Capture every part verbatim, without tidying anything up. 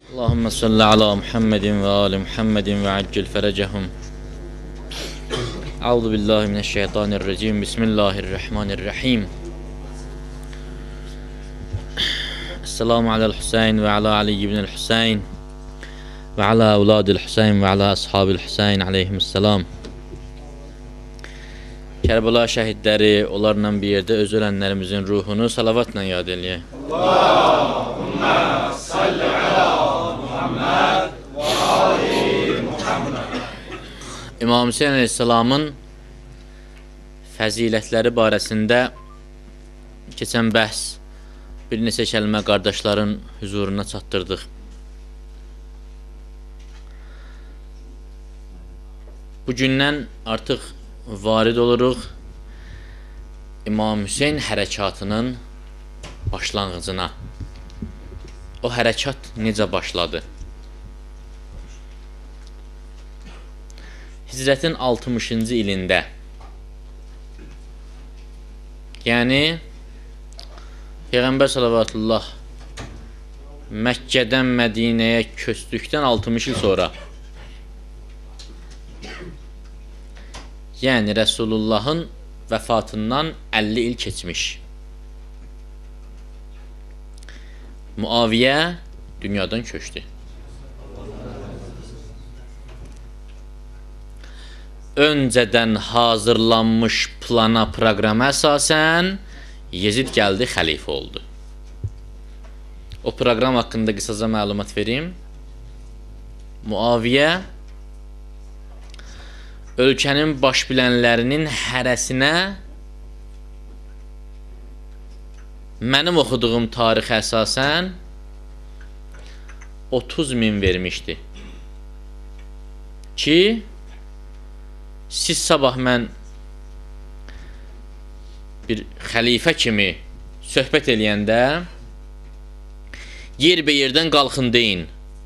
Allahümme salli ala Muhammedin ve ali Muhammedin ve accil ferecehum. Euzu billahi mineşşeytanirracim. Bismillahirrahmanirrahim. Esselamu alel Hüseyin ve ala Ali ibn'l Hüseyin ve ala evladil Hüseyin ve ala ashabil Hüseyin aleyhisselam. Kərbəla şəhidləri, onlarla bir yerdə öz ölənlərimizin ruhunu salavatla yad eləyək. Allahümme salli ala Muhammed ve ali Muhammed. İmam Hüseyin Aleyhisselamın fəzilətləri barəsində keçən bəhs bir neçə kəlmə qardaşların huzuruna çatdırdıq. Bugündən artıq varid oluruq İmam Hüseyin hərəkatının başlanğıcına. O hərəkat necə başladı? Hicrətin altmışıncı ilində, yəni Peyğəmbər sallallahu Məkkədən Mədinəyə köçdükdən altmış il sonra, yəni Rəsulullahın vəfatından əlli il keçmiş, Muaviyə dünyadan köçdü. Öncədən hazırlanmış plana, proqrama əsasən Yezid gəldi, xəlifə oldu. O proqram haqqında qısaca məlumat verim. Muaviyə ölkənin baş bilənlərinin hərəsinə mənim oxuduğum tarixə əsasən otuz min vermişdi ki, siz sabah mən bir xəlifə kimi söhbət eləyəndə yerbəyerdən qalxın deyin: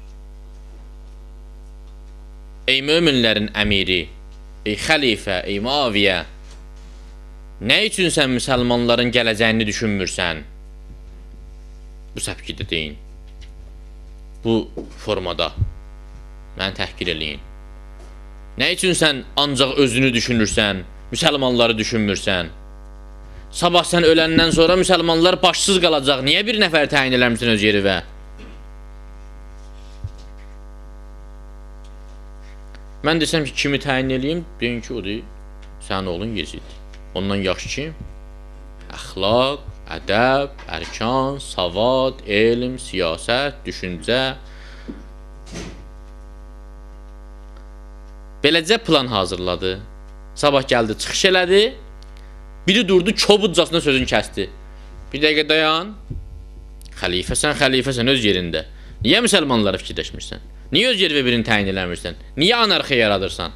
ey möminlərin əmiri, ey xəlifə, ey Muaviyə, nə üçün sən müsəlmanların gələcəyini düşünmürsən? Bu səbkidə deyin, bu formada məni təhqir eləyin. Nə üçün sən ancaq özünü düşünürsən, müsəlmanları düşünmürsən? Sabah sən öləndən sonra müsəlmanlar başsız qalacaq. Niyə bir nəfər təyin eləmişsin öz yerivə? Mən desəm ki, kimi təyin eləyim? Deyin ki, odur, sənin oğlun Yezid. Ondan yaxşı ki, əxlaq, ədəb, ərkan, savad, elm, siyasət, düşüncə. Beləcə plan hazırladı. Sabah gəldi, çıxış elədi. Biri durdu, kobudcasına sözünü kəsdi. Bir dəqiqə dayan. Xəlifəsən, xəlifəsən öz yerində. Niyə müsəlmanlara fikirləşmirsən? Niyə öz yerivə birini təyin eləmirsən? Niyə anarxiya yaradırsan?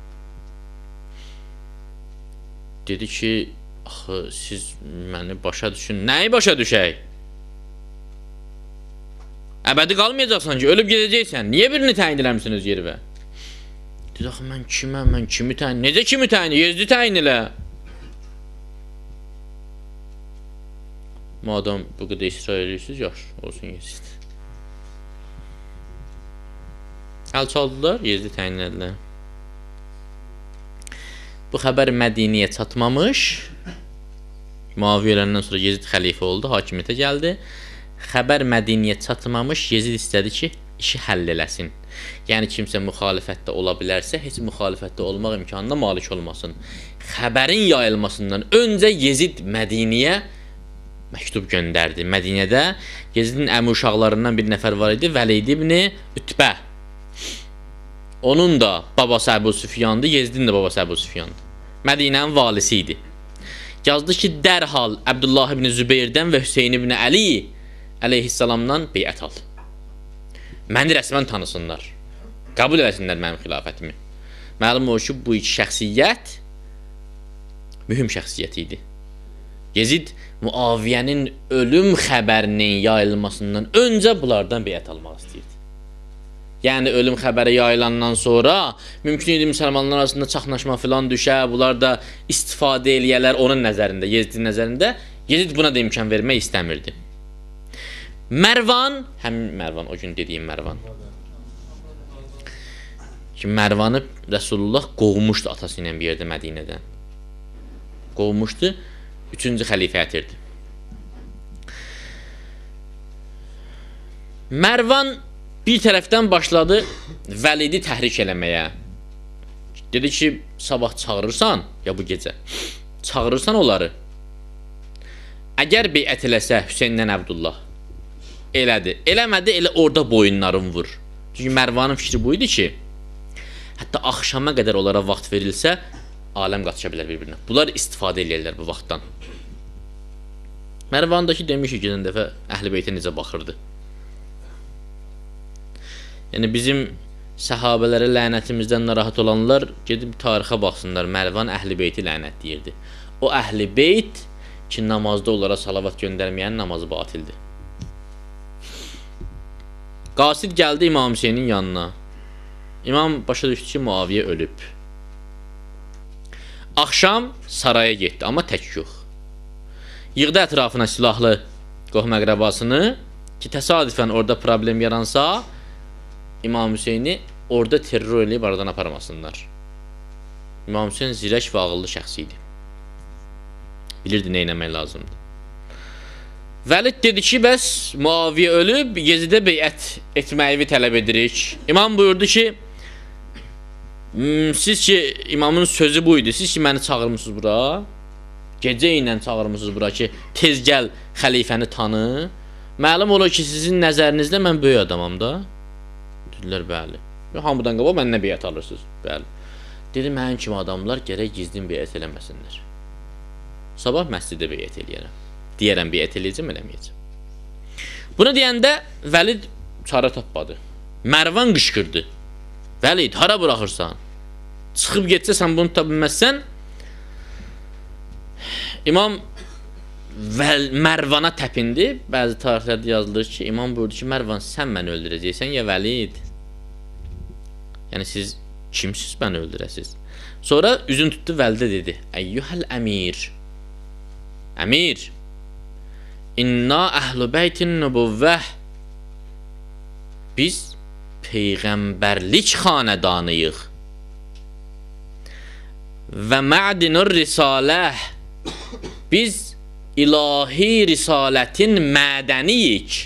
Dedi ki, axı, siz məni başa düşün. Nəyi başa düşək? Əbədi qalmayacaqsan ki, ölüb gedəcəksən. Niyə birini təyin eləmirsən öz yerivə? Dedi, axı, mən kiməm, mən kimi təyin? Necə kimi təyin? Yezdi təyin elə. Madam bu qədər israr edirsiniz, yaxşı, olsun Yezid. Əl çaldılar, Yezdi təyin edilər. Bu xəbər Mədiniyə çatmamış, Muaviyə öləndən sonra Yezid xəlifə oldu, hakimiyyətə gəldi. Xəbər Mədiniyə çatmamış, Yezid istədi ki, işi həll eləsin. Yəni, kimsə müxalifətdə ola bilərsə, heç müxalifətdə olmaq imkanına malik olmasın. Xəbərin yayılmasından öncə Yezid Mədiniyə məktub göndərdi. Mədinədə Yezidin əmi uşaqlarından bir nəfər var idi, Vəlid ibn Ütbə. Onun da babası Əbu Süfyandı, Yezidin də babası Əbu Süfyandı. Mədinənin valisi idi. Yazdı ki, dərhal Əbdullah ibn Zübeyrdən və Hüseyin ibn Əli əleyhissalamdan beyət al. Məni rəsmən tanısınlar. Qəbul eləsinlər mənim xilafətimi. Məlum o ki, bu iki şəxsiyyət mühüm şəxsiyyət idi. Yezid Muaviyyənin ölüm xəbərinin yayılmasından öncə bunlardan beyət almaq istəyirdi. Yəni, ölüm xəbəri yayılandan sonra mümkün idi müsəlmanlar arasında çaxnaşma filan düşə, bunlar da istifadə eləyələr onun nəzərində, Yezidin nəzərində. Yezid buna da imkan vermək istəmirdi. Mərvan, həmin Mərvan, o gün dediyim Mərvan. Ki, Mərvanı Rəsulullah qovmuşdu atası ilə bir yerdə Mədinədən. Qovmuşdu, üçüncü xəlifə ətirdi. Mərvan bir tərəfdən başladı Vəlidi təhrik eləməyə. Dedi ki, sabah çağırırsan, ya bu gecə, çağırırsan onları. Əgər beyət eləsə Hüseyndən Əbdullah, elədi. Eləmədi, elə orada boyunlarını vur. Çünki Mərvanın fikri bu idi ki, hətta axşama qədər onlara vaxt verilsə, aləm qaçışa bilər bir-birinə. Bunlar istifadə edirlər bu vaxtdan. Mərvandakı demiş ki, geçən dəfə Əhl-i Beytə necə baxırdı. Yəni, bizim səhabələrə lənətimizdən narahat olanlar gedib tarixə baxsınlar. Mərvan Əhl-i Beyti lənət deyirdi. O Əhl-i Beyt ki, namazda onlara salavat göndərməyənin namazı batildir. Qasid gəldi İmam Hüseynin yanına. İmam başa düşdü ki, Muaviyə ölüb. Axşam saraya getdi, amma tək yox. Yığdı ətrafına silahlı qohum-əqrəbasını ki, təsadüfən orada problem yaransa, İmam Hüseyni orada terror eləyib aradan aparmasınlar. İmam Hüseyin zirək və ağıllı şəxs idi. Bilirdi nə eləmək lazımdır. Vəlid dedi ki, bəs Muaviyə ölüb, Yezidə beyət etməyi tələb edirik. İmam buyurdu ki, siz ki, imamın sözü bu idi, siz ki, məni çağırmışsınız bura, gecə ilə çağırmışsınız bura ki, tez gəl xəlifəni tanı. Məlum olur ki, sizin nəzərinizlə mən böyük adamam da. Dedilər, bəli. Hamıdan qabaq məndən beyət alırsınız. Bəli. Dedi, mənim kimi adamlar gərək gizlin beyət eləməsinlər. Sabah məscidə beyət eləyərəm. Deyərəm, beyət eləyəcəm, eləməyəcəm. Bunu deyəndə Vəlid çara tapmadı. Mərvan qışqırdı. Vəlid, hara buraxırsan? Çıxıb getsə, sən bunu tapa bilməzsən. İmam Vəl Mərvana təpindi. Bəzi tarixlərdə yazılır ki, İmam buyurdu ki, Mərvan, sən məni öldürəcəksən, ya Vəlid? Yəni, siz kimsiz məni öldürəsiz? Sonra üzün tutdu Vəlidə dedi, Əyyuhəl əmir, Əmir, İnna əhl-i beytin nübüvvəh, biz peyğəmbərlik xanədanıyıq və mə'dinur risaləh, biz ilahi risalətin mədəniyik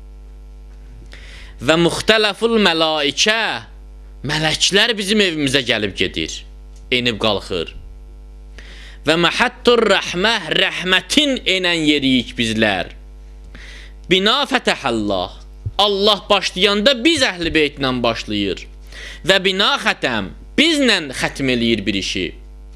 və müxtələful məlaikə, mələklər bizim evimizə gəlib gedir, enib qalxır və məhəttur rəhməh, rəhmətin enən yeriyik bizlər. Bina fətəhəllah, Allah başlayanda biz əhl-i beytlə başlayır və bina xətəm, bizlə xətm eləyir bir işi.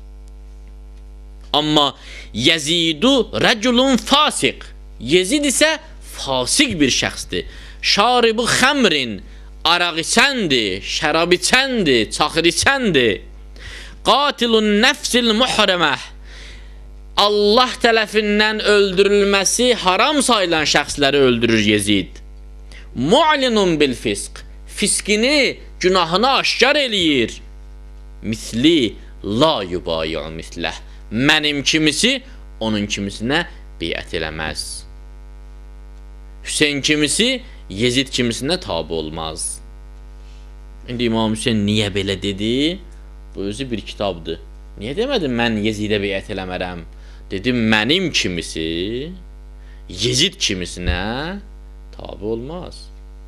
Amma Yezidu rəculun fasiq, Yezid isə fasiq bir şəxsdir. Şaribu xəmrin, araq içəndir, şərab içəndir, çaxır içəndir. Qatilun nəfsil muhrəməh, Allah tərəfindən öldürülməsi haram sayılan şəxsləri öldürür Yezid. Mu'linun bil fisq, fiskini, günahını aşkar eləyir. Misli la yubayi'u misləh, mənim kimisi onun kimisinə beyət eləməz. Hüseyin kimisi Yezid kimisinə tabi olmaz. İndi İmam Hüseyin niyə belə dedi? Bu özü bir kitabdır. Niyə demədim mən Yezidə beyət eləmərəm? Dedim mənim kimisi Yezid kimisinə tabi olmaz.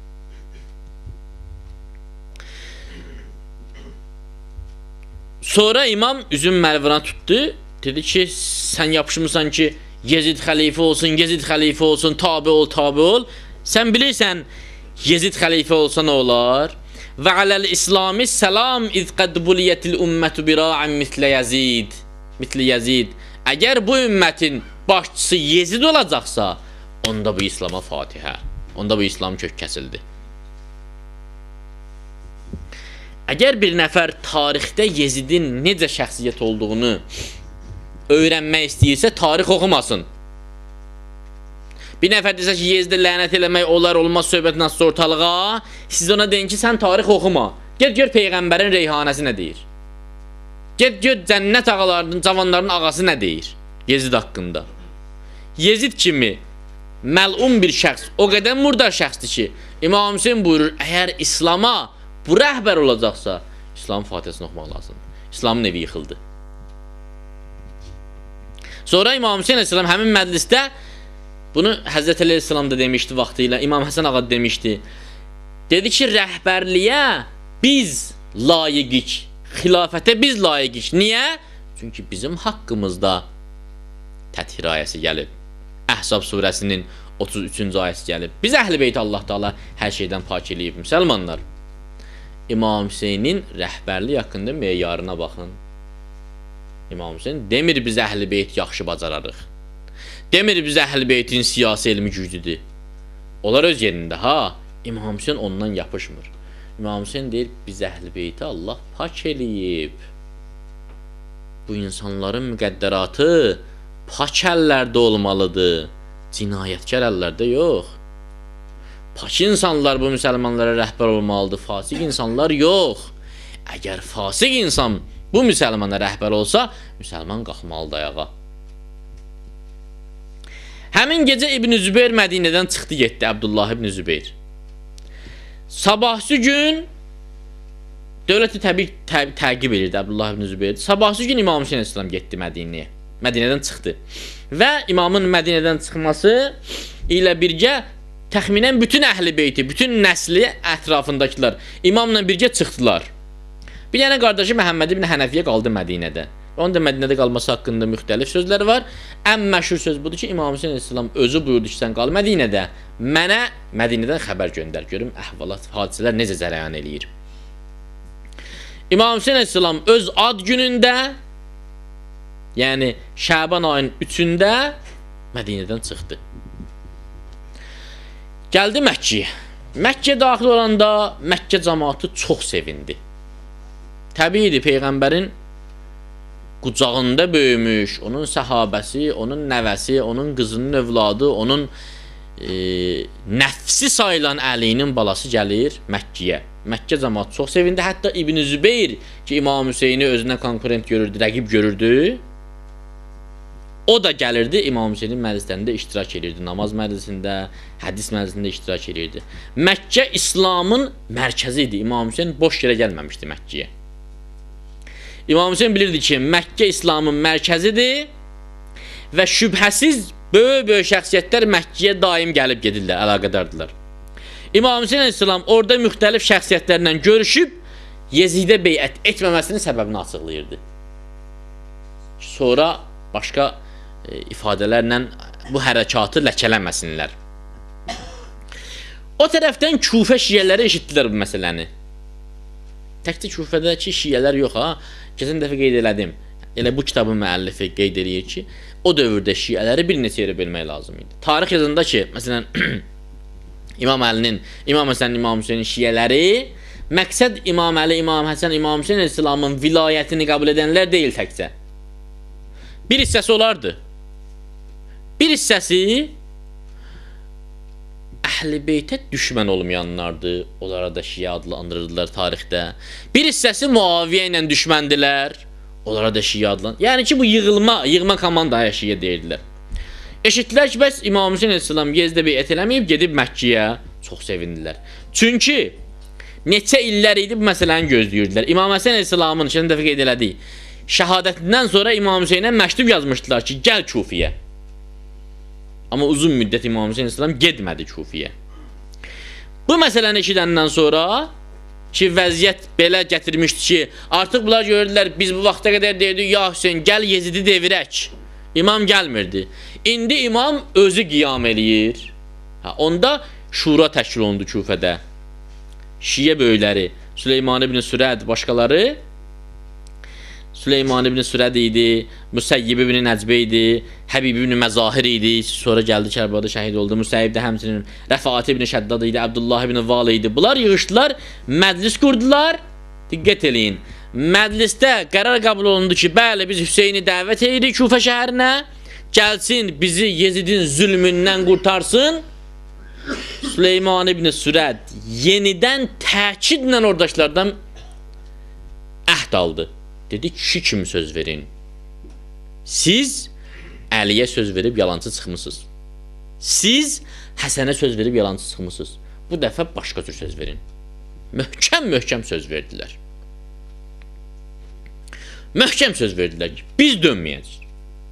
Sonra imam üzün Mərvana tutdu. Dedi ki, sən yapışmısan ki, Yezid xəlifə olsun, Yezid xəlifə olsun, tabi ol, tabi ol. Sən bilirsən, Yezid xəlifə olsa nə olar? Və aləl İslami səlam iz qədbuliyyətil ümmətu bira'ən mislə Yezid. Mislə Yezid. Əgər bu ümmətin başçısı Yezid olacaqsa, onda bu İslama Fatihə. Onda bu İslam kök kəsildi. Əgər bir nəfər tarixdə Yezidin necə şəxsiyyət olduğunu öyrənmək istəyirsə, tarix oxumasın. Bir nəfər desə ki, Yezidə lənət eləmək olar, olmaz söhbət nasıl ortalığa, siz ona deyin ki, sən tarix oxuma. Get gör Peyğəmbərin reyhanəsi nə deyir? Get gör cənnət ağalarının, cavanların ağası nə deyir Yezid haqqında? Yezid kimi məlun bir şəxs, o qədər murdar şəxsdir ki, İmam Hüseyin buyurur, əgər İslama bu rəhbər olacaqsa, İslamın Fatihəsini oxumaq lazımdır. İslamın evi yıxıldı. Sonra İmam Hüseyin Aleyhisselam həmin məclisdə, bunu Həzrət Əli Aleyhisselam da demişdi vaxtı ilə, İmam Həsən ağa demişdi. Dedi ki, rəhbərliyə biz layiqik, xilafətə biz layiqik. Niyə? Çünki bizim haqqımızda Təthir ayəsi gəlib. Əhzab surəsinin otuz üçüncü ayəsi gəlib. Biz Əhl-i Beyt Allah Taala hər şeydən pak eləyib. Müsəlmanlar, İmam Hüseynin rəhbərlik haqqında meyarına baxın. İmam Hüseyin demir biz Əhl-i Beyt yaxşı bacararıq. Demir biz Əhl-i Beytin siyasi elmi güclüdür. Onlar öz yerində, ha, İmam Hüseyin ondan yapışmır. İmam Hüseyin deyir, biz Əhl-i Beyti Allah pak eləyib. Bu insanların müqəddəratı pak əllərdə olmalıdır. Cinayətkar əllərdə yox. Pak insanlar bu müsəlmanlara rəhbər olmalıdır. Fasik insanlar yox. Əgər fasik insan bu müsəlmana rəhbər olsa, müsəlman qalxmalıdır ayağa. Həmin gecə İbn Zübeyr Mədinədən çıxdı, getdi. Abdullah İbn Zübeyr. Sabahsı gün dövləti təbii təb təqib edirdi Abdullah İbn Zübeyr. Sabahsı gün İmam Hüseyin Aleyhisselam getdi Mədinəyə. Mədinədən çıxdı. Və imamın Mədinədən çıxması ilə birgə təxminən bütün Əhl-i Beyti, bütün nəsli ətrafındakılar imamla birgə çıxdılar. Bir dənə qardaşı Məhəmməd ibn Hənəfiyyə qaldı Mədinədə. Onun da Mədinədə qalması haqqında müxtəlif sözləri var. Ən məşhur söz budur ki, İmam Hüseyin Aleyhisselam özü buyurdu ki, sən qal Mədinədə, mənə Mədinədən xəbər göndər, görüm əhvalat, hadisələr necə cərəyan eləyir. İmam Hüseyin Aleyhisselam öz ad günündə, yəni Şaban ayının üçündə Mədinədən çıxdı. Gəldi Məkkəyə. Məkkəyə daxil olanda Məkkə cəmaatı çox sevindi. Təbiidir, Peyğəmbərin qucağında böyümüş, onun səhabəsi, onun nəvəsi, onun qızının övladı, onun e, nəfsi sayılan Əlinin balası gəlir Məkkəyə. Məkkə cəmaatı çox sevindi. Hətta İbn Zübeyr ki, İmam Hüseyni özünə konkurent görürdü, rəqib görürdü, o da gəlirdi, İmam Hüseynin məclislərində iştirak edirdi. Namaz məclisində, hədis məclisində iştirak edirdi. Məkkə İslamın mərkəzi idi. İmam Hüseyin boş yerə gəlməmişdi Məkkəyə. İmam Hüseyin bilirdi ki, Məkkə İslamın mərkəzidir və şübhəsiz böyük-böyük şəxsiyyətlər Məkkəyə daim gəlib gedirlər, əlaqədardılar. İmam Hüseyin Aleyhisselam orada müxtəlif şəxsiyyətlərlə görüşüb Yezidə beyət etməməsinin səbəbini açıqlayırdı. Sonra başqa e, ifadələrlə bu hərəkatı ləkələməsinlər. O tərəfdən Kufə şiyələri eşitdilər bu məsələni. Təkcə Kufədəki şiyələr yox, ha. Keçən dəfə qeyd elədim. Elə bu kitabın müəllifi qeyd eləyir ki, o dövrdə şiyələri bir neçə yerə bölmək lazım idi. Tarix yazında ki, məsələn, İmam Əlinin, İmam Həsənin, İmam Hüseynin şiyələri, məqsəd İmam Əli, İmam Həsən, İmam Hüseyin Aleyhisselamın vilayətini qəbul edənlər deyil təkcə. Bir hissəsi olardı. Bir hissəsi Əhl-i Beytə düşmən olmayanlardır. Onlara da şiə adlandırırdılar tarixdə. Bir hissəsi Muaviyyə ilə düşməndilər. Onlara da şiə adlandırırdılar. Yəni ki, bu yığılma, yığma komandaya şiə deyirdilər. Eşitdilər ki, bəs İmam Hüseyin Aleyhisselam Yezdə beyət eləməyib, gedib Məkkəyə. Çox sevindilər. Çünki neçə illər idi bu məsələni gözləyirdilər. İmam Həsən Aleyhisselamın, keçən dəfə qeyd elədik, şəhadətindən sonra İmam Hüseynə məktub yazmışdılar ki, gəl Kufiyə. Amma uzun müddət İmam Hüseyin Aleyhisselam getmədi Kufiyə. Bu məsələni eşidəndən sonra ki, vəziyyət belə gətirmişdi ki, artıq bunlar görürdülər, biz bu vaxta qədər deyirdik, ya Hüseyin, gəl Yezidi devirək. İmam gəlmirdi. İndi imam özü qiyam eləyir. Ha, onda şura təşkil olundu Kufədə. Şiyə böyükləri, Süleyman ibn Sürəd, başqaları, Süleyman ibn Sürəd idi, Müsəyyib ibn Nəcbə idi, Həbib ibn Məzahir idi, sonra gəldi Kərbəlada şəhid oldu. Müsəyyib də həmçinin Rəfaat ibn Şəddad idi, Abdullah ibn Val idi. Bunlar yığışdılar, məclis qurdular. Diqqət eləyin. Məclisdə qərar qəbul olundu ki, bəli, biz Hüseyni dəvət edirik Kufə şəhərinə, gəlsin, bizi Yezidin zülmündən qurtarsın. Süleyman ibn Sürəd yenidən təkidlə ordaşlardan əhd aldı. Dedi, kişi kimi söz verin. Siz Əliyə söz verib yalancı çıxmısınız. Siz Həsənə söz verib yalancı çıxmısınız. Bu dəfə başqa cür söz verin. Möhkəm-möhkəm söz verdilər. Möhkəm söz verdilər ki, biz dönməyəcəyik.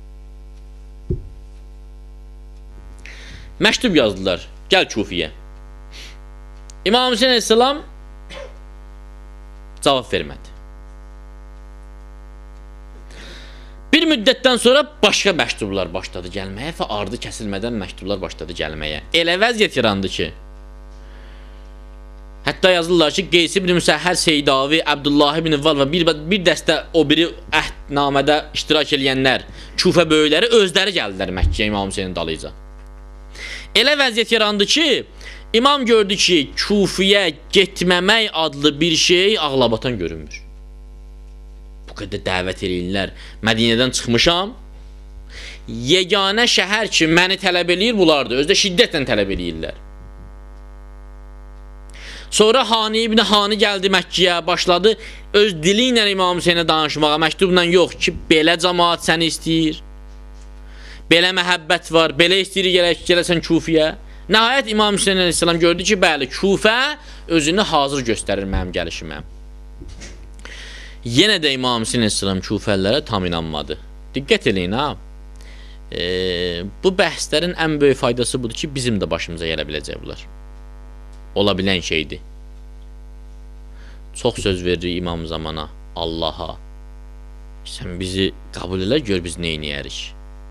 Məktub yazdılar, gəl Kufiyə. İmam Hüseyin əleyhissalam cavab vermədi. Bir müddətdən sonra başqa məktublar başladı gəlməyə və ardı kəsilmədən məktublar başladı gəlməyə. Elə vəziyyət yarandı ki, hətta yazırlar ki, Qeys ibn Müsəhhər Seydavi, Abdullah ibn Val və bir, bir dəstə o biri əhdnamədə iştirak edənlər, Kufə böyükləri özləri gəldilər Məkkəyə İmam Hüseynin dalıca. Elə vəziyyət yarandı ki, İmam gördü ki, Kufiyə getməmək adlı bir şey ağlabatan görünmür. Bu qədər dəvət eləyirlər. Mədinədən çıxmışam. Yeganə şəhər ki, məni tələb eləyir bulardır. Özdə şiddətlə tələb eləyirlər. Sonra Hani ibn Hani gəldi Məkkəyə, başladı öz dili ilə İmam Hüseynə danışmağa, məktubla yox ki, belə cəmaat səni istəyir. Belə məhəbbət var, belə istəyir gələk, gələsən Kufiyə. Nəhayət İmam Hüseyin əleyhissalam gördü ki, bəli, Kufə özünü hazır göstərir mənim gəlişimə. Yenə də İmam Hüseyin əleyhissalam Kufəlilərə tam inanmadı. Diqqət eləyin, ha. E, bu bəhslərin ən böyük faydası budur ki, bizim də başımıza gələ biləcək bunlar. Ola bilən şeydir. Çox söz verir İmam zamana, Allaha. Sən bizi qəbul elə, gör biz neyniyərik.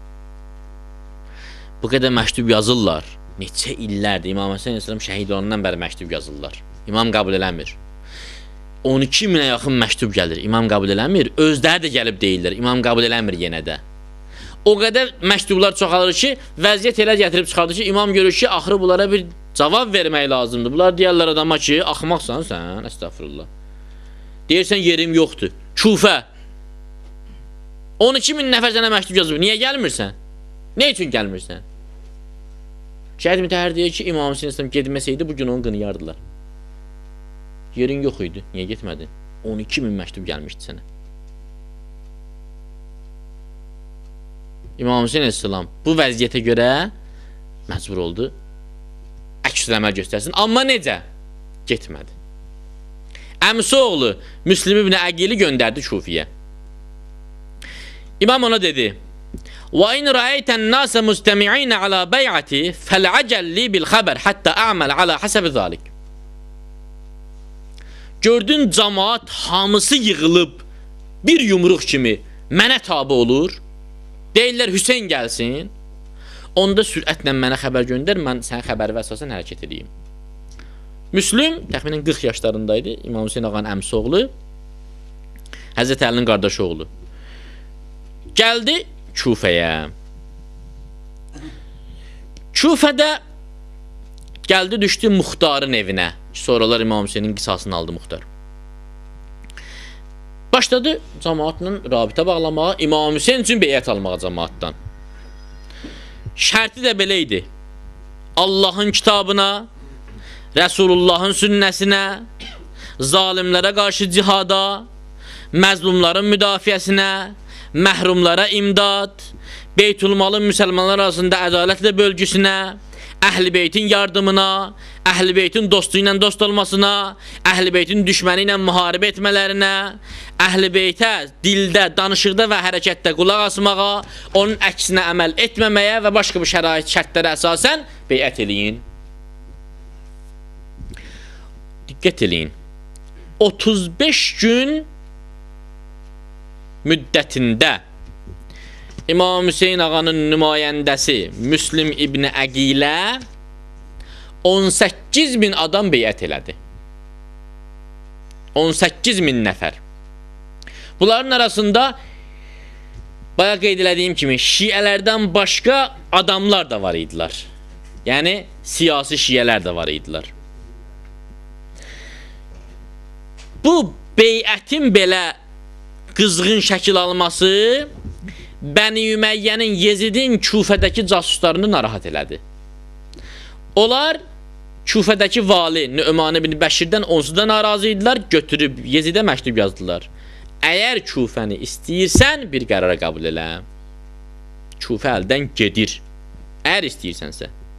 Bu qədər məktub yazırlar. Neçə illərdir İmam Hüseyin əleyhissalam şəhid olandan bəri məktub yazırlar. İmam qəbul eləmir. on iki minə yaxın məktub gəlir. İmam qəbul eləmir. Özləri də gəlib deyirlər. İmam qəbul eləmir yenə də. O qədər məktublar çoxalır ki, vəziyyət elə gətirib çıxardır ki, İmam görür ki, axırı bunlara bir cavab vermək lazımdır. Bunlar deyərlər adama ki, axmaqsan sən, əstəğfurullah. Deyirsən yerim yoxdur. Kufə. on iki min nəfər sənə məktub yazıb. Niyə gəlmirsən? Ne üçün gəlmirsən? Şəhid Mütəhhər deyir ki, İmam Hüseyin əleyhissalam getməsəydi bu gün onu qınıyardılar. Yerin yox idi. Niyə getmədin? on iki min məktub gəlmişdi sənə. İmam Hüseyin əleyhissalam bu vəziyyətə görə məcbur oldu. Əks əməl göstərsin. Amma necə? Getmədi. Əmsi oğlu Müslim ibn Əqili göndərdi Kufiyə. İmam ona dedi: وَاِنْ رَأَيْتَ النَّاسَ مُسْتَمِعِينَ عَلَى بَيْعَتِي فَالْعَجَلْ لِي بِالْخَبَرْ حَتَّى أَعْمَلْ عَلَى حَسَبِ ذَلِكَ. Gördün cemaat hamısı yığılıb bir yumruq kimi mənə tabi olur. Deyirlər Hüseyin gəlsin. Onda sürətlə mənə xəbər göndər, mən sən xəbəri və əsasən hərəkət edeyim. Müslüm təxminən qırx yaşlarındaydı. İmam Hüseyin ağanın əmsi oğlu. Həzrət Əlinin qardaşı oğlu. Gəldi Kufəyə. Kufədə gəldi düşdü Muxtarın evinə. Sonralar İmam Hüseynin qisasını aldı Muxtar. Başladı cəmaatla rabitə bağlamağa, İmam Hüseyin üçün beyət almağa cəmaatdan. Şərti də belə idi. Allahın kitabına, Rəsulullahın sünnəsinə, zalimlərə qarşı cihada, məzlumların müdafiəsinə, məhrumlara imdad, Beytülmalın müsəlmanlar arasında ədalətlə bölgüsünə, Əhl-i Beytin yardımına, Əhl-i Beytin dostu ilə dost olmasına, Əhl-i Beytin düşməni ilə müharibə etmələrinə, Əhl-i Beytə dildə, danışıqda və hərəkətdə qulaq asmağa, onun əksinə əməl etməməyə və başqa bir şərait, şərtlərə əsasən beyət eləyin. Diqqət eləyin. otuz beş gün müddətində İmam Hüseyin ağanın nümayəndəsi Müslim ibn Əqilə on səkkiz min adam beyət elədi. on səkkiz min nəfər. Bunların arasında bayağı qeyd elədiyim kimi şiələrdən başqa adamlar da var idilər. Yəni siyasi şiələr də var idilər. Bu beyətin belə qızğın şəkil alması Bəni Üməyyənin, Yezidin Kufədəki casuslarını narahat elədi. Onlar Kufədəki vali Nü'man ibn Bəşirdən onsuz da narazı idilər, götürüb Yezidə məktub yazdılar. Əgər Kufəni istəyirsən, bir qərara qəbul elə. Kufə əldən gedir. Əgər istəyirsənsə.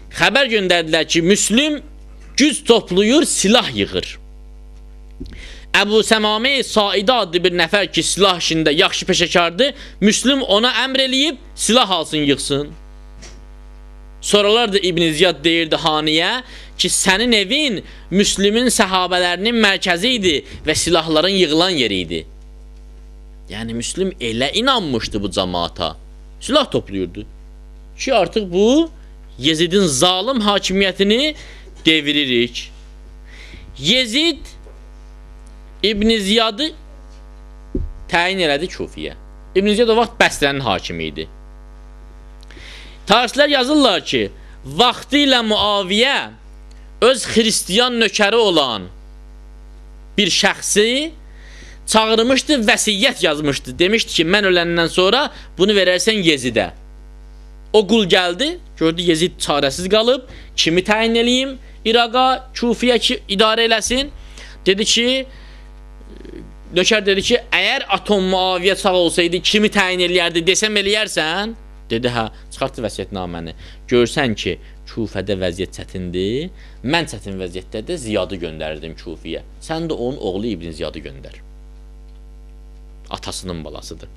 xəbər göndərdilər ki, Müslüm güc toplayır, silah yığır. Əbu Səmamə Saidə adlı bir nəfər ki, silah işində yaxşı peşəkardır, Müslüm ona əmr eləyib, silah alsın, yığsın. Sonralar da İbn Ziyad deyirdi Haniyə ki, sənin evin Müslümin səhabələrinin mərkəzi idi və silahların yığılan yeri idi. Yəni, Müslüm elə inanmışdı bu cəmaata. Silah toplayırdı. Ki, artıq bu, Yezidin zalim hakimiyyətini deviririk. Yezid İbn Ziyadı təyin elədi Kufiyə. İbn Ziyad o vaxt Bəsrənin hakimi idi. Tarixçilər yazırlar ki, vaxtı ilə Muaviyə öz xristiyan nökəri olan bir şəxsi çağırmışdı, vəsiyyət yazmışdı. Demişdi ki, mən öləndən sonra bunu verərsən Yezidə. O qul gəldi, gördü Yezid çarəsiz qalıb, kimi təyin eləyim İraqa, Kufiyə ki, idarə eləsin. Dedi ki, nökər dedi ki, əgər atom Muaviyə sağ olsaydı, kimi təyin eləyərdi, desəm eləyərsən? Dedi, hə, çıxartdı vəsiyyətnaməni. Görsən ki, Kufədə vəziyyət çətindir, mən çətin vəziyyətdə də Ziyadı göndərdim Kufiyə. Sən də onun oğlu İbn Ziyadı göndər. Atasının balasıdır.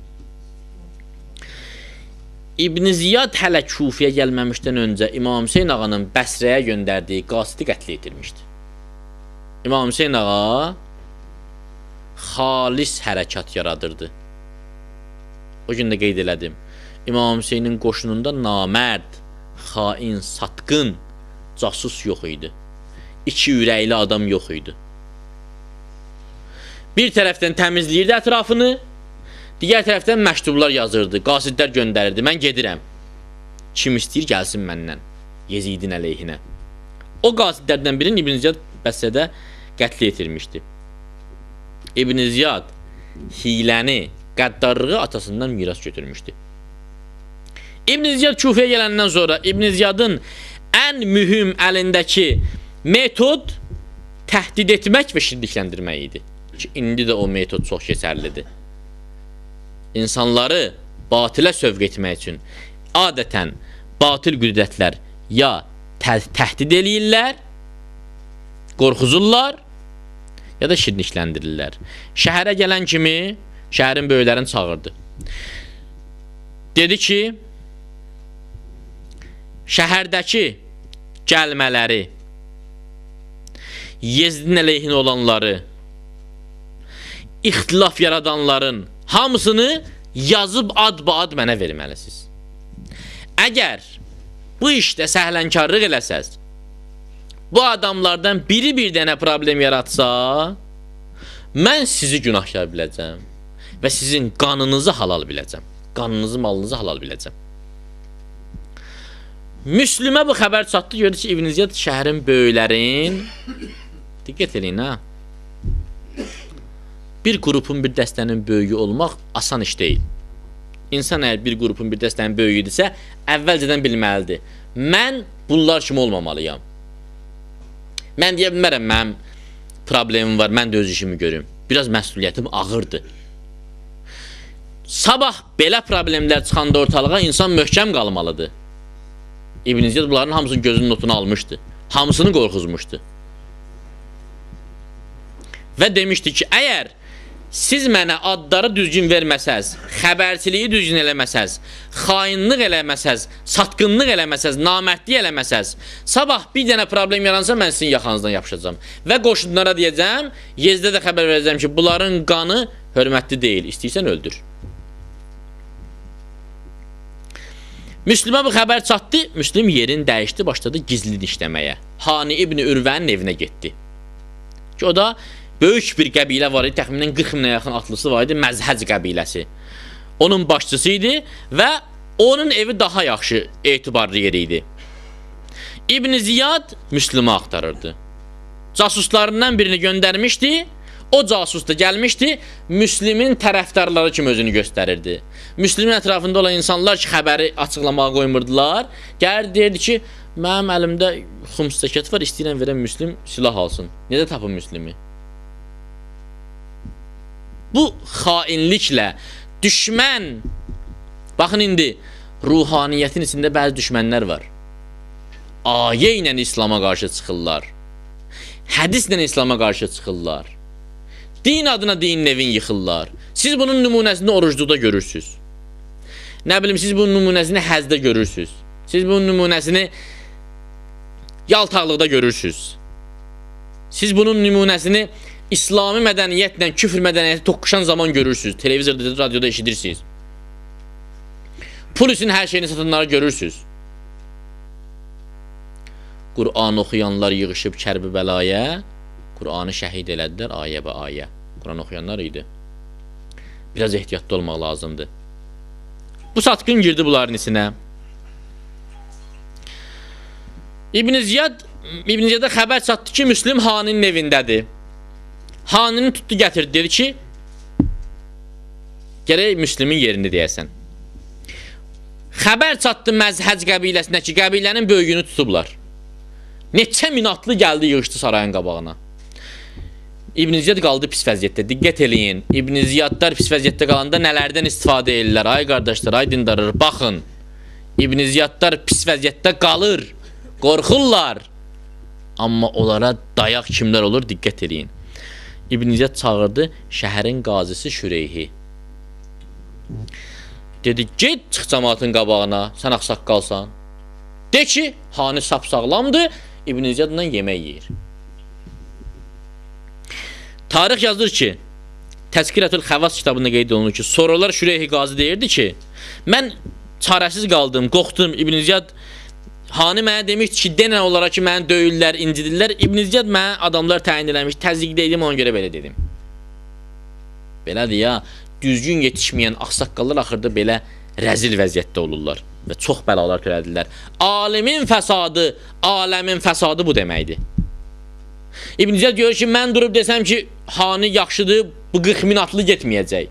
İbn Ziyad hələ Kufiyə gəlməmişdən öncə İmam Hüseyin ağanın Bəsrəyə göndərdiyi qasidi qətlə yetirmişdi. İmam Hüseyin ağa xalis hərəkat yaradırdı. O gün də qeyd elədim. İmam Hüseynin qoşununda namərd, xain, satqın, casus yox idi. İki ürəkli adam yox idi. Bir tərəfdən təmizləyirdi ətrafını, digər tərəfdən məktublar yazırdı, qasidlər göndərirdi. Mən gedirəm. Kim istəyir, gəlsin məndən. Yezidin əleyhinə. O qasidlərdən birini İbn Ziyad Bəsrədə qətlə yetirmişdi. İbn Ziyad hiləni, qəddarlığı atasından miras götürmüşdü. İbn Ziyad Kufiyə gələndən sonra İbn Ziyadın ən mühüm əlindəki metod təhdid etmək və şirdikləndirmək idi. Ki, indi də o metod çox keçərlidir. İnsanları batilə sövq etmək üçün adətən batil qüdrətlər ya tə təhdid eləyirlər, qorxuzurlar, ya da şirdikləndirirlər. Şəhərə gələn kimi şəhərin böyüklərini çağırdı. Dedi ki, şəhərdəki gəlmələri, Yezdin əleyhinə olanları, ixtilaf yaradanların hamısını yazıb ad-ba-ad mənə verməlisiniz. Əgər bu işdə səhlənkarlıq eləsəz, bu adamlardan biri bir dənə problem yaratsa, mən sizi günahkar biləcəm və sizin qanınızı halal biləcəm. Qanınızı, malınızı halal biləcəm. Müslümə bu xəbər çatdı, gördü ki, İbn Ziyad şəhərin böyüklərin, diqqət eləyin, ha? Bir qrupun, bir dəstənin böyüyü olmaq asan iş deyil. İnsan əgər bir qrupun, bir dəstənin böyüyüdürsə, əvvəlcədən bilməlidir. Mən bunlar kimi olmamalıyam. Mən deyə bilmərəm, mənim problemim var, mən də öz işimi görüm. Biraz məsuliyyətim ağırdır. Sabah belə problemlər çıxanda ortalığa insan möhkəm qalmalıdır. İbn Ziyad bunların hamısının gözünün notunu almışdı. Hamısını qorxuzmuşdu. Və demişdi ki, əgər siz mənə adları düzgün verməsəz, xəbərçiliyi düzgün eləməsəz, xainlıq eləməsəz, satqınlıq eləməsəz, namərdlik eləməsəz, sabah bir dənə problem yaransa, mən sizin yaxanızdan yapışacağım. Və qoşunlara deyəcəm, Yezdə də xəbər verəcəm ki, bunların qanı hörmətli deyil, istəyirsən öldür. Müslümə bu xəbər çatdı, Müslüm yerin dəyişdi, başladı gizli işləməyə. Hani İbn Ürvənin evinə getdi. Ki, o da böyük bir qəbilə var idi, təxminən qırx minə yaxın atlısı var idi, Məzhəc qəbiləsi. Onun başçısı idi və onun evi daha yaxşı etibarlı yeri idi. İbn Ziyad Müslümə axtarırdı. Casuslarından birini göndərmişdi, o casus da gəlmişdi, Müslümin tərəfdarları kimi özünü göstərirdi. Müslümin ətrafında olan insanlar ki, xəbəri açıqlamağa qoymurdular, gəlir deyirdi ki, mənim əlimdə xums zəkat var, istəyirəm verən Müslüm silah alsın. Necə tapın Müslümi? Bu xainliklə düşmən, baxın indi ruhaniyyətin içində bəzi düşmənlər var. ayə ilə İslama qarşı çıxırlar. Hədislə İslama qarşı çıxırlar. Din adına dinin evin yıxırlar. Siz bunun nümunəsini orucluqda görürsünüz. Nə bilim, siz bunun nümunəsini həzdə görürsünüz. Siz bunun nümunəsini yaltaqlıqda görürsünüz. Siz bunun nümunəsini İslami mədəniyyətlə küfr mədəniyyəti toqquşan zaman görürsünüz. Televizorda, radioda eşidirsiniz. Pul üçün hər şeyini satanları görürsünüz. Qur'an oxuyanlar yığışıb Kərbəlaya, Qur'anı şəhid elədilər ayə və ayə. Qur'an oxuyanlar idi. Biraz ehtiyatlı olmaq lazımdır. Bu satqın girdi bunların içinə. İbn Ziyad, İbn Ziyada xəbər çatdı ki, Müslim Haninin evindədir. Hanini tutdu, gətirdi, dedi ki, gərək Müslimin yerini deyəsən. Xəbər çatdı Məzhəc qəbiləsinə ki, qəbilənin böyüyünü tutublar. Neçə minatlı gəldi, yığışdı sarayın qabağına. İbn Ziyad qaldı pis vəziyyətdə. Diqqət eləyin. İbn Ziyadlar pis vəziyyətdə qalanda nələrdən istifadə edirlər? Ay qardaşlar, ay dindarlar, baxın. İbn Ziyadlar pis vəziyyətdə qalır. Qorxurlar. Amma onlara dayaq kimlər olur? Diqqət eləyin. İbn Ziyad çağırdı şəhərin qazisi Şüreyhi. Dedi, get çıx cəmaatın qabağına, sən ağsaqqalsan. De ki, hani sapsağlamdır, İbn Ziyadla yemək yeyir. Tarix yazılır ki, Təzkirətül Xəvas kitabında qeyd olunur ki, sonralar Şüreyhi qazi deyirdi ki, mən çarəsiz qaldım, qorxdum. İbn Ziyad hani mənə demişdi ki, denən olaraq ki, məni döyürlər, incidirlər. İbn Ziyad mənə adamlar təyin eləmiş, təzyiqdə idim, ona görə belə dedim. Belədir ya, düzgün yetişməyən ağsaqqallar axırda belə rəzil vəziyyətdə olurlar və çox bəlalar törədirlər. Alimin fəsadı, aləmin fəsadı bu deməkdir. İbn Ziyad görür ki, mən durub desəm ki, hani yaxşıdır, bu qırx min atlı getməyəcək.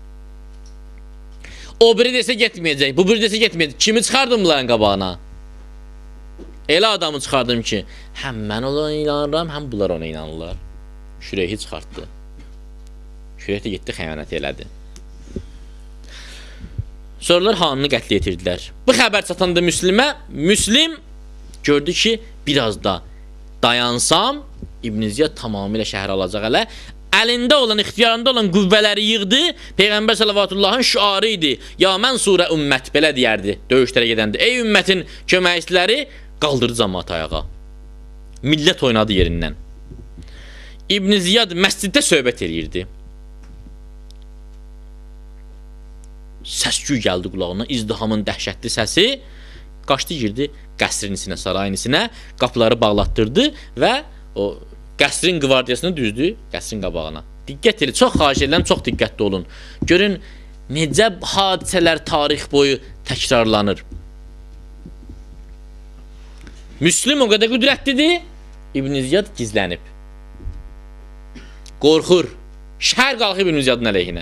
O biri desə getməyəcək, bu biri desə getməyəcək. Kimi çıxardım bunların qabağına? Elə adamı çıxardım ki, həm mən ona inanıram, həm bunlar ona inanırlar. Şüreyhi çıxartdı. Şüreyh də getdi, xəyanət elədi. Sonralar hanını qətl yetirdilər. Bu xəbər çatanda Müslimə, Müslim gördü ki, biraz da dayansam, İbn Ziyad tamamilə şəhər alacaq hələ. Əlində olan, ixtiyarında olan qüvvələri yığdı. Peyğəmbər sallallahu şüarı idi. Ya mən surə ümmət, belə deyərdi döyüşlərə gedəndə. Ey ümmətin köməkçiləri, qaldırdı cəmaat ayağa. Millət oynadı yerindən. İbn Ziyad məsciddə söhbət eləyirdi. Səsküy gəldi qulağına, izdihamın dəhşətli səsi. Qaçdı, girdi qəsrin içinə, sarayın içinə, qapıları bağlatdırdı və o qəsrin qvardiyasını düzdü qəsrin qabağına. Diqqət edin, çox xahiş edirəm, çox diqqətli olun. Görün, necə hadisələr tarix boyu təkrarlanır. Müslim o qədər qüdrətlidir, İbn Ziyad gizlənib. Qorxur. Şəhər qalxıb İbn Ziyadın əleyhinə.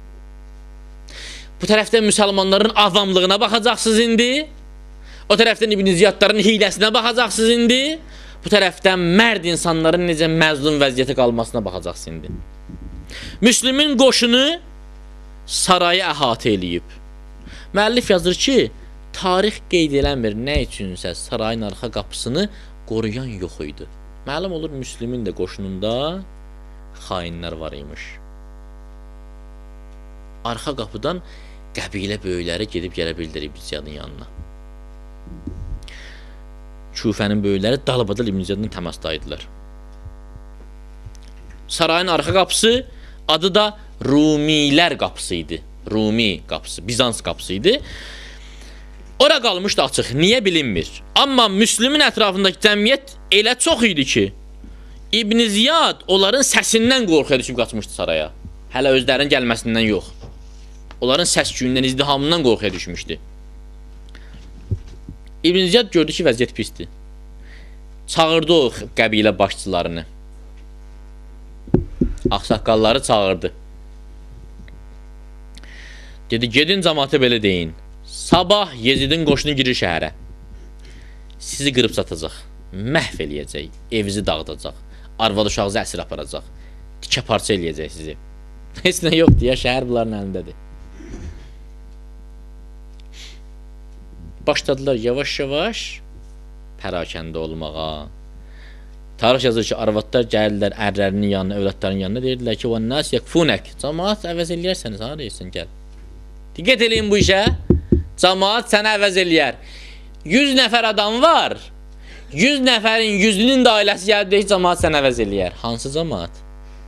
Bu tərəfdən müsəlmanların avamlığına baxacaqsınız indi. O tərəfdən İbn Ziyadların hiləsinə baxacaqsınız indi. Bu tərəfdən mərd insanların necə məzlum vəziyyətə qalmasına baxacaqsınız indi. Müslimin qoşunu sarayı əhatə eləyib. Müəllif yazır ki, tarix qeyd eləmir nə üçünsə sarayın arxa qapısını qoruyan yox idi. Məlum olur, Müslimin də qoşununda xainlər var imiş. Arxa qapıdan qəbilə böyükləri gedib gələ bildir İbn Ziyadın yanına. Küfənin böyükləri dalbadal İbn Ziyadın təmasdaydılar. Sarayın arxa qapısı adı da Rumilər qapısı idi. Rumi qapısı, Bizans qapısı idi. Ora qalmışdı açıq, niyə bilinmir. Amma Müslimin ətrafındakı cəmiyyət elə çox idi ki, İbn Ziyad onların səsindən qorxuya düşüb qaçmışdı saraya. Hələ özlərinin gəlməsindən yox. Onların səs-küyündən, izdihamından qorxuya düşmüşdü. İbn Ziyad gördü ki, vəziyyət pisdir. Çağırdı o qəbilə başçılarını. Ağsaqqalları çağırdı. Dedi, gedin cəmaata belə deyin. Sabah Yezidin qoşunu girir şəhərə. Sizi qırıb satacaq. Məhv eləyəcək. Evinizi dağıdacaq. Arvad uşağınızı əsir aparacaq. Tikə parça eləyəcək sizi. Heç nə yoxdur ya, şəhər bunların əlindədir. Başladılar yavaş-yavaş pərakəndə olmağa. Tarix yazır ki, arvadlar gəlirlər ərlərinin yanına, övladlarının yanına, deyirdilər ki, "Vənnəs yəkfunək." Cəmaət əvəz eləyərsəniz, ha deyirsən, gəl. Diqqət eləyin bu işə. Cəmaət səni əvəz eləyər. yüz nəfər adam var. yüz nəfərin yüzünün də ailəsi gəlib deyir, cəmaət səni əvəz eləyər. Hansı cəmaət?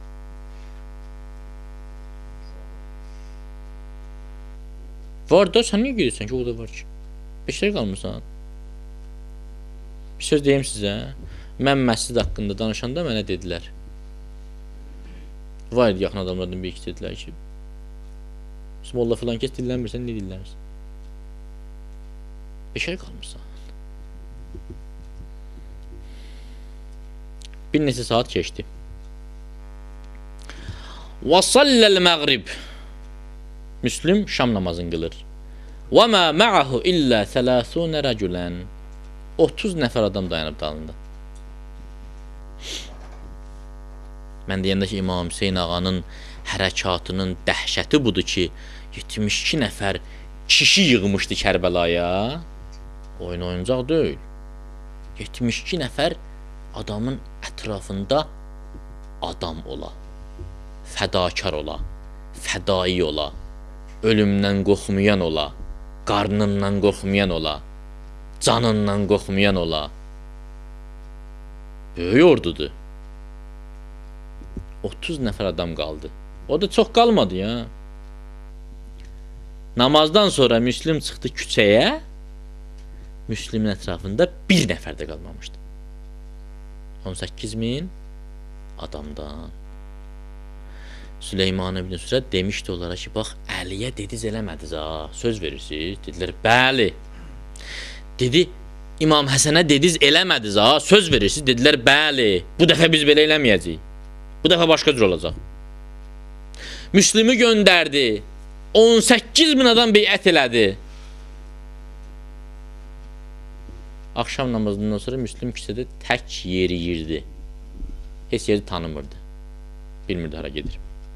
Var da, sən niyə gedirsən ki, o da var ki? Beşlər qalmırsan. Bir söz deyim sizə. Mən məscid haqqında danışanda mənə dedilər. Var idi yaxın adamlardan bir iki dedilər ki, Molla filan kes dillənmirsən, nə dillənirsən? Beşər qalmırsan. Bir neçə saat keçdi. Və salləl məğrib. Müslüm şam namazını qılır. Və mə mə'ahu illə thələthunə rəculən. otuz nəfər adam dayanıb dalında. Mən deyəndə ki, İmam Hüseyin ağanın hərəkatının dəhşəti budur ki, yetmiş iki nəfər kişi yığmışdı Kərbəlaya. Oyun oyuncaq deyil. yetmiş iki nəfər adamın ətrafında adam ola, fədakar ola, fədai ola, ölümdən qorxmayan ola, qarnından qorxmayan ola, canından qorxmayan ola. Böyük ordudur. otuz nəfər adam qaldı. O da çox qalmadı ya. Namazdan sonra Müslüm çıxdı küçəyə. Müslümin ətrafında bir nəfər də qalmamışdı. on səkkiz min adamdan. Süleyman ibn Sürət demişdi onlara ki, bax, Əliyə dediz eləmədiz ha, söz verirsiniz. Dedilər, bəli. Dedi, İmam Həsənə dediz eləmədiz ha, söz verirsiniz. Dedilər, bəli. Bu dəfə biz belə eləməyəcəyik. Bu dəfə başqa cür olacaq. Müslümü göndərdi. on səkkiz min adam beyət elədi. Axşam namazından sonra Müslüm kisədə tək yeriyirdi. Heç yeri tanımırdı. Bilmirdi hara gedir.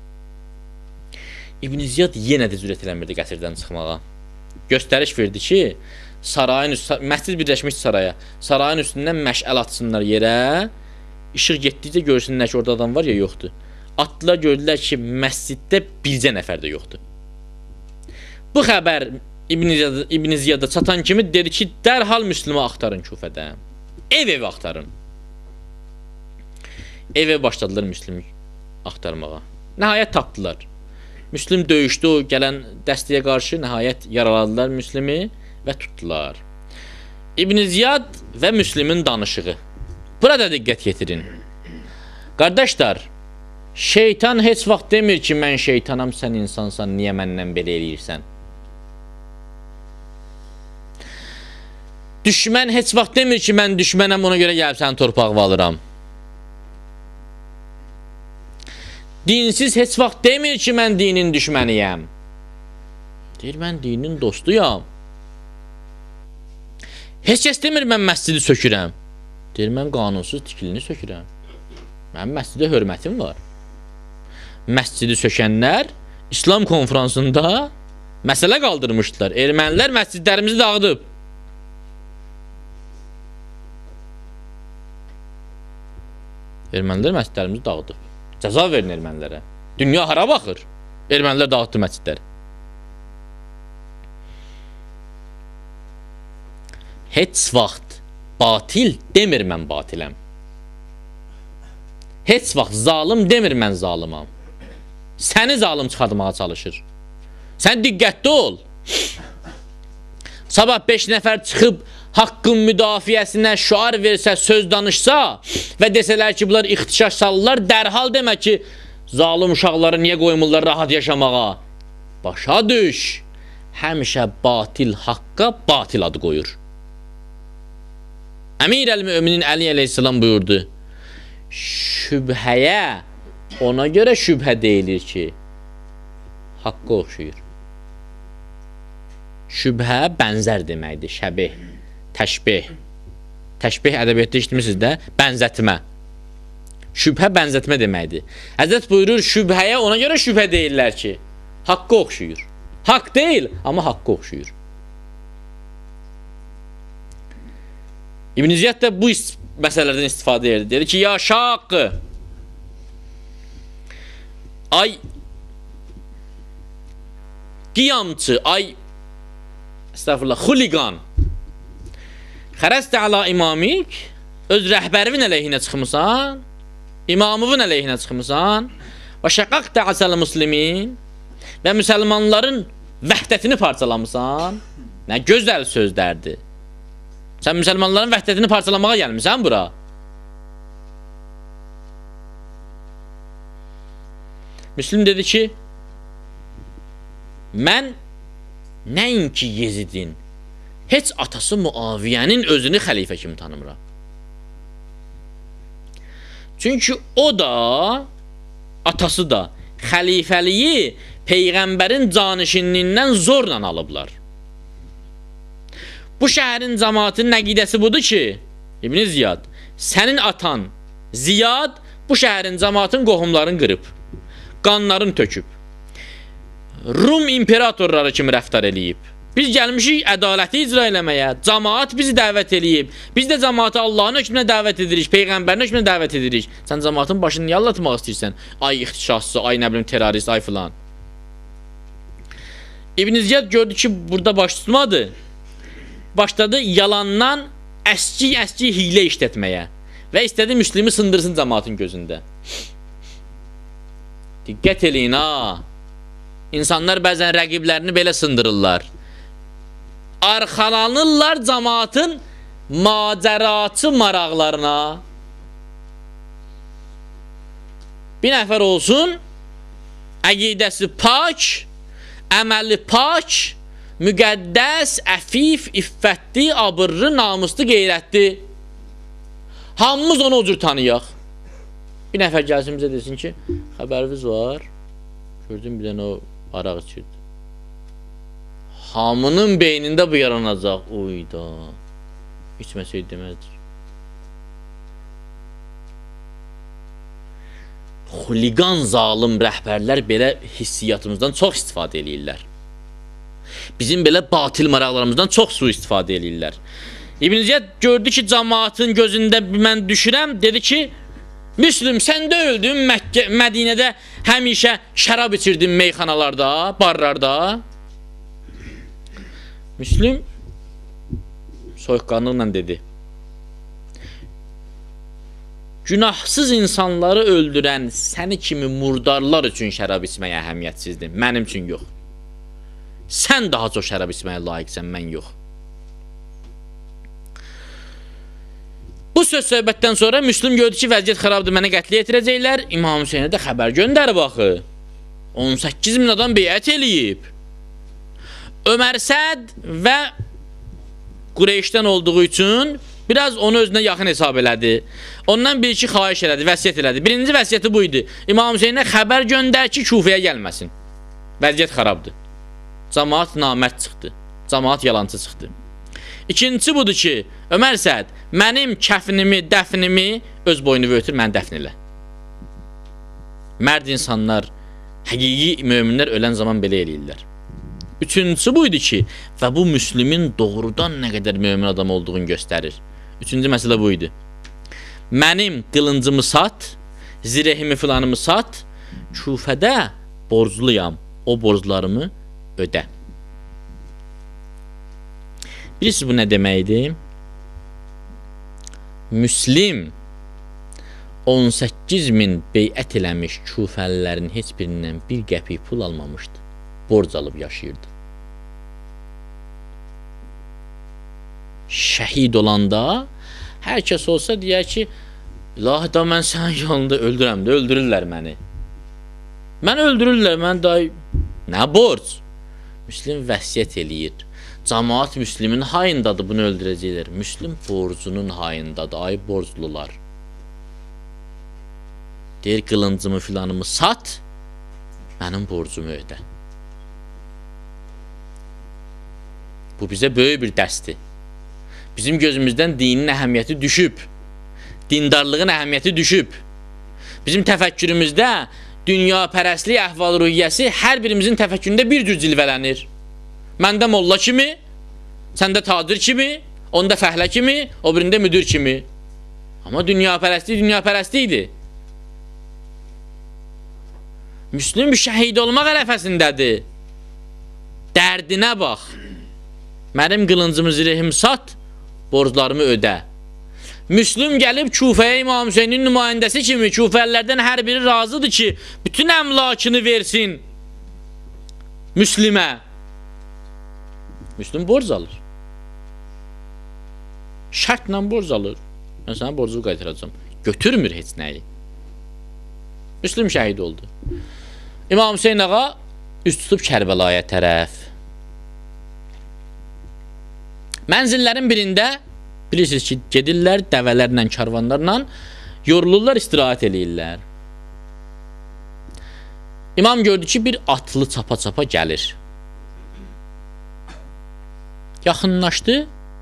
İbn-i Ziyad yenə də cürət eləmirdi qəsrdən çıxmağa. Göstəriş verdi ki, sarayın üstü, məscid birləşmiş saraya, sarayın üstündən məşəl atsınlar yerə, işıq getdikcə görsünlər ki, orada adam var ya, yoxdur. Atdılar, gördülər ki, məsciddə bircə nəfər də yoxdur. Bu xəbər İbn-i Ziyada çatan kimi dedi ki, dərhal Müslümə axtarın Küfədə. Ev-ev axtarın. Ev-ev başladılar Müslümü axtarmağa. Nəhayət tapdılar. Müslüm döyüşdü, o gələn dəstəyə qarşı nəhayət yaraladılar Müslümü və tutdular. İbn-i Ziyad və Müslümün danışığı. Burada diqqət yetirin. Qardaşlar, şeytan heç vaxt demir ki, mən şeytanam, sən insansan, niyə məndən belə eləyirsən? Düşmən heç vaxt demir ki, mən düşmənəm, ona görə gəlib sənin torpağımı alıram. Dinsiz heç vaxt demir ki, mən dinin düşməniyəm. Deyir, mən dinin dostuyam. Heç kəs demir, mən məscidi sökürəm. Deyir, mən qanunsuz tikilini sökürəm. Mənim məscidə hörmətim var. Məscidi sökənlər İslam konferansında məsələ qaldırmışdılar. Ermənilər məscidlərimizi dağıdıb. Ermənilər məscidlərimizi dağıdıb. Cəza verin ermənilərə. Dünya hara baxır? Ermənilər dağıtdı məscidləri. Heç vaxt batil demir mən batiləm. Heç vaxt zalım demir mən zalimam. Səni zalım çıxartmağa çalışır. Sən diqqətli ol. Sabah beş nəfər çıxıb haqqın müdafiəsinə şüar versə, söz danışsa və desələr ki, bunlar ixtişaş salırlar, dərhal demə ki, zalim uşaqları niyə qoymurlar rahat yaşamağa? Başa düş. Həmişə batil haqqa batil adı qoyur. Əmir əl-Müminin Əli əleyhissalam buyurdu, şübhəyə ona görə şübhə deyilir ki, haqqa oxşuyur. Şübhə bənzər deməkdir, şəbih, təşbih. Təşbih ədəbiyyatda işitmişsiniz də, bənzətmə. Şübhə bənzətmə deməkdir. Həzrət buyurur, şübhəyə ona görə şübhə deyirlər ki, haqqa oxşuyur. Haqq deyil, amma haqqa oxşuyur. İbn Ziyad da bu is məsələlərdən istifadə edir. Dedi ki, ya şaq, ay qiyamçı, ay estağfurullah, xuliqan, xərəstə ala imamik, öz rəhbərivin əleyhinə çıxmısan, imamıvın əleyhinə çıxmısan və şəqaqdə əsəl muslimin və müsəlmanların vəhdətini parçalamısan. Nə gözəl sözdərdir. Sən müsəlmanların vəhdətini parçalamağa gəlmirsən bura. Müslim dedi ki, mən nəinki Yezidin, heç atası Muaviyənin özünü xəlifə kimi tanımıram. Çünki o da, atası da xəlifəliyi Peyğəmbərin canişinliyindən zorla alıblar. Bu şəhərin cəmaatının əqidəsi budur ki, İbn Ziyad, sənin atan Ziyad bu şəhərin cəmaatın qohumlarını qırıb, qanlarını töküb, Rum imperatorları kimi rəftar eləyib. Biz gəlmişik ədaləti icra eləməyə, cəmaat bizi dəvət eləyib, biz də cəmaatı Allahın hökmünə dəvət edirik, Peyğəmbərin hökmünə dəvət edirik. Sən cəmaatın başını niyə allatmaq istəyirsən? Ay ixtişasçı, ay nə bilim terrorist, ay filan. İbn Ziyad gördü ki, burada baş tutmadı. Başladı yalandan əski-əski hilə işlətməyə və istədi Müslimi sındırsın cəmaatın gözündə. Diqqət eləyin ha! İnsanlar bəzən rəqiblərini belə sındırırlar. Arxalanırlar cəmaatın macəratçı maraqlarına. Bir nəfər olsun, əqidəsi pak, əməli pak, müqəddəs, əfif, iffətli, abırlı, namuslu, qeyrətli. Hamımız onu o cür tanıyaq. Bir nəfər gəlsin bizə desin ki, xəbəriniz var, gördüm bir dənə o araq içirdi. Hamının beynində bu yaranacaq. Uyda, içməsək deməzdir. Xuliqan zalım rəhbərlər belə hissiyatımızdan çox istifadə edirlər. Bizim belə batil maraqlarımızdan çox su istifadə edirlər. İbn Ziyad gördü ki, cəmaatın gözündə mən düşürəm, dedi ki, Müslüm, sən də öldün Məkkə, Mədinədə həmişə şərab içirdin meyxanalarda, barlarda. Müslüm soyuqqanlıqla dedi, günahsız insanları öldürən səni kimi murdarlar üçün şərab içməyə əhəmiyyətsizdir, mənim üçün yox. Sən daha çox şərab içməyə layiqsən, mən yox. Bu söz söhbətdən sonra Müslüm gördü ki, vəziyyət xarabdır, mənə qətlə yetirəcəklər. İmam Hüseynə də xəbər göndər baxı. on səkkiz min adam beyət eləyib. Ömər Səd və Qureyşdən olduğu üçün biraz onu özünə yaxın hesab elədi. Ondan bir-iki xahiş elədi, vəsiyyət elədi. Birinci vəsiyyəti bu idi. İmam Hüseynə xəbər göndər ki, Kufəyə gəlməsin. Vəziyyət xarabdır. Cəmaat namərd çıxdı. Cəmaat yalancı çıxdı. İkincisi budur ki, Ömər Səd, mənim kəfnimi, dəfnimi öz boynu ötür, mən dəfn elə. Mərd insanlar, həqiqi möminlər ölən zaman belə eləyirlər. Üçüncüsü buydu ki, və bu Müslümin doğrudan nə qədər mömin adam olduğunu göstərir. Üçüncü məsələ buydu. Mənim qılıncımı sat, zirehimi filanımı sat, Kufədə borcluyam, o borclarımı ödə. Bilirsiniz bu nə deməkdir? Müslim on səkkiz min beyət eləmiş Kufəlilərin heç birindən bir qəpik pul almamışdı. Borc alıb yaşayırdı. Şəhid olanda hər kəs olsa deyər ki, ilahi da mən sənin yolunda öldürəm də, öldürürlər məni. Mən öldürürlər, mən da nə borc? Müslim vəsiyyət eləyir. Cəmaat Müslimin hayındadır, bunu öldürəcəklər. Müslim borcunun hayındadır, ay borclular. Deyir, qılıncımı filanımı sat, mənim borcumu ödə. Bu bizə böyük bir dərsdir. Bizim gözümüzdən dinin əhəmiyyəti düşüb. Dindarlığın əhəmiyyəti düşüb. Bizim təfəkkürümüzdə dünya pərəstlik əhval-ruhiyyəsi hər birimizin təfəkküründə bir cür cilvələnir. Məndə molla kimi, səndə tacir kimi, Onda fəhlə kimi, o birində müdür kimi. Amma dünyapərəstlik dünyapərəstlik idi. Müslüm şəhid olmaq ərəfəsindədir. Dərdinə bax. Mənim qılıncımı zirehim sat, borclarımı ödə. Müslüm gəlib Kufəyə İmam Hüseynin nümayəndəsi kimi Kufəlilərdən hər biri razıdır ki, bütün əmlakını versin Müslümə. Müslüm borc alır. Şərtlə borc alır. Mən sana borcu qaytaracağım. Götürmür heç nəyi. Müslüm şəhid oldu. İmam Hüseyin ağa üst tutub Kərbəlaya tərəf. Mənzillərin birində bilirsiniz ki, gedirlər dəvələrlə, karvanlarla, yorulurlar, istirahət eləyirlər. İmam gördü ki, bir atlı çapa-çapa gəlir. Yaxınlaşdı.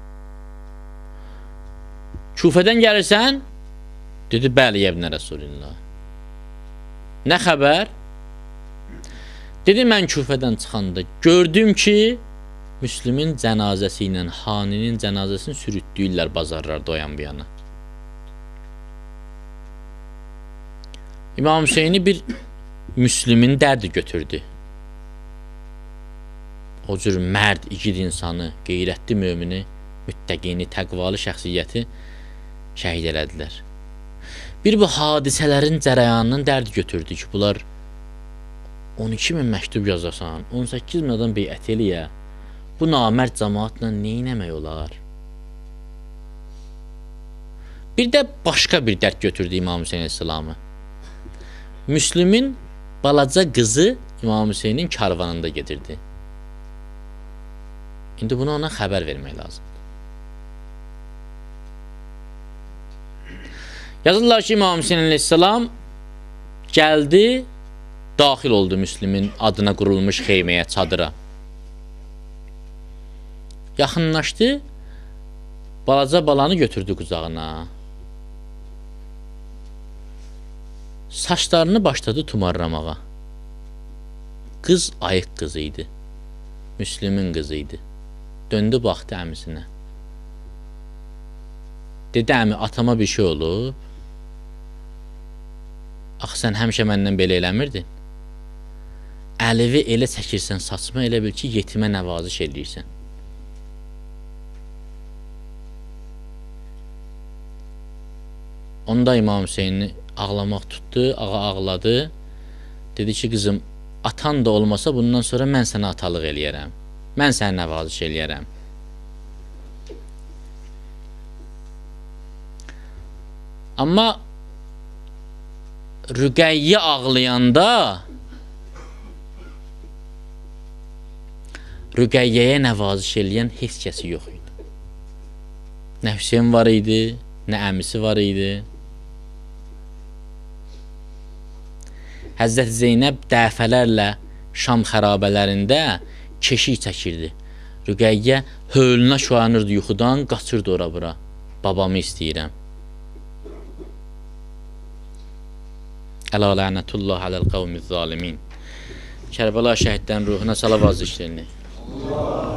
Kufədən gəlirsən? Dedi, bəli, yəbnə Rəsulillah. Nə xəbər? Dedi, mən Kufədən çıxanda gördüm ki, Müslümin cənazəsi ilə Haninin cənazəsini sürütdüyürlər bazarlarda o yan bu yana. İmam Hüseyni bir Müslümin dərdi götürdü. O cür mərd, igid insanı, qeyrətli mömini, müttəqini, təqvalı şəxsiyyəti şəhid elədilər. Bir bu hadisələrin cərəyanının dərdi götürdü ki, bunlar on iki min məktub yazasan, on səkkiz min adam beyət eləyə, bu namərd cəmaatla neynəmək olar? Bir də başqa bir dərd götürdü İmam Hüseyin Əsəlamı. Müslümin balaca qızı İmam Hüseynin karvanında gedirdi. İndi bunu ona xəbər vermək lazımdır. Yazırlar ki, İmam Hüseyin Əsəlam gəldi, daxil oldu Müslümin adına qurulmuş xeyməyə, çadıra. Yaxınlaşdı, balaca balanı götürdü qucağına. Saçlarını başladı tumarlamağa. Qız ayıq qızı idi. Müslümin qızı idi. Döndü, baxdı əmisinə. Dedi, əmi, atama bir şey olub. Axı, sən həmişə məndən belə eləmirdin. Əlivi elə çəkirsən saçma, elə bil ki, yetimə nəvaziş eləyirsən. Onda İmam Hüseyni ağlamaq tutdu, ağa ağladı. Dedi ki, qızım, atan da olmasa bundan sonra mən sənə atalıq eləyərəm. Mən sənə nəvaziş eləyərəm. Amma Rüqəyyə ağlayanda Rüqəyyəyə nəvaziş eləyən heç kəsi yox idi. Nə Hüseyin var idi, nə əmisi var idi. Həzrəti Zeynəb dəfələrlə Şam xərabələrində keşik çəkirdi. Rüqəyyə hölünə şuanırdı yuxudan, qaçırdı ora bura. Babamı istəyirəm. Əla lənətullah aləl qavmiz zalimin. Kərbəla şəhidlərin ruhuna salavat zikrini.